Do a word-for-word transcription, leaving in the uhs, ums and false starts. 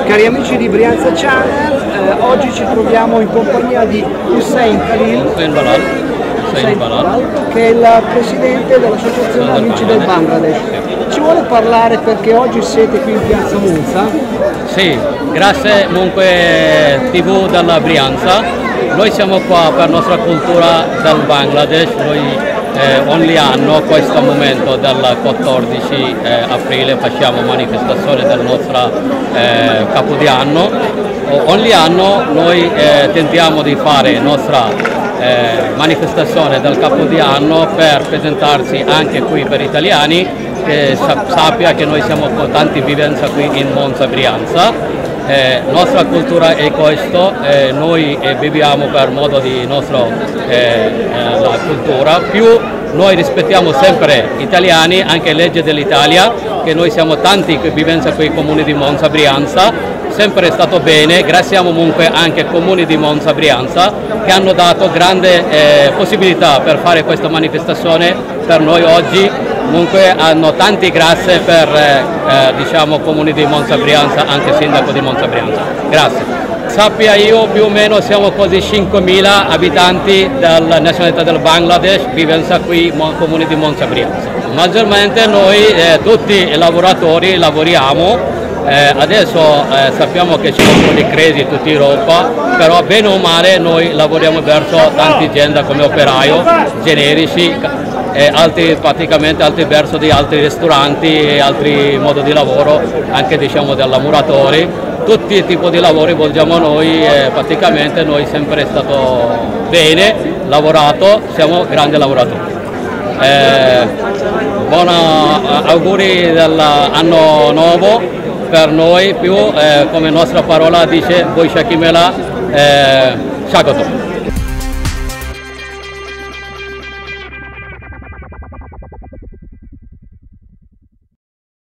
Cari amici di Brianza Channel, eh, oggi ci troviamo in compagnia di Hussein Khalil, Hussein Balal, Hussein Balal, che è il presidente dell'Associazione Amici del Bangladesh. Ci vuole parlare perché oggi siete qui in piazza Monza? Sì, grazie comunque tivù della Brianza. Noi siamo qua per la nostra cultura del Bangladesh. Noi eh, ogni anno, questo momento del quattordici eh, aprile, facciamo manifestazione del nostro eh, capodanno. Ogni anno noi eh, tentiamo di fare la nostra eh, manifestazione del capodanno per presentarsi anche qui per italiani, che sappia che noi siamo con tanti vivenza qui in Monza Brianza. Eh, nostra cultura è questo, eh, noi eh, viviamo per modo di nostra eh, eh, la cultura, più noi rispettiamo sempre gli italiani, anche legge dell'Italia, che noi siamo tanti che viviamo qui nei comuni di Monza Brianza, sempre è stato bene, grazie comunque anche ai comuni di Monza Brianza che hanno dato grande eh, possibilità per fare questa manifestazione per noi oggi. Comunque hanno tanti grazie per eh, diciamo comuni di Monza Brianza, anche sindaco di Monza Brianza. Grazie. Sappia io più o meno siamo quasi cinquemila abitanti della nazionalità del Bangladesh, vivenza qui nel comune di Monza Brianza. Maggiormente noi eh, tutti i lavoratori lavoriamo. Eh, adesso eh, sappiamo che c'è un po' di crisi in tutta Europa, però bene o male noi lavoriamo verso tante aziende come operaio, generici, e altri praticamente altri verso di altri ristoranti e altri modi di lavoro, anche diciamo dei lavoratori. Tutti i tipi di lavori volgiamo noi e praticamente noi sempre è stato bene, lavorato, siamo grandi lavoratori. Eh, buoni auguri dell'anno nuovo per noi, più eh, come nostra parola dice, voi Shakimela, eh, Shagoto.